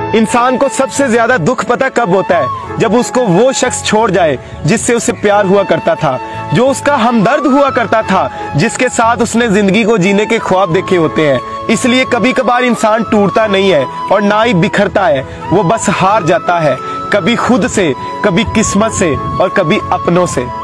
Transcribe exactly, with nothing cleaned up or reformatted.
इंसान को सबसे ज्यादा दुख पता कब होता है? जब उसको वो शख्स छोड़ जाए जिससे उसे प्यार हुआ करता था, जो उसका हमदर्द हुआ करता था, जिसके साथ उसने जिंदगी को जीने के ख्वाब देखे होते हैं। इसलिए कभी कभार इंसान टूटता नहीं है और ना ही बिखरता है, वो बस हार जाता है, कभी खुद से, कभी किस्मत से और कभी अपनों से।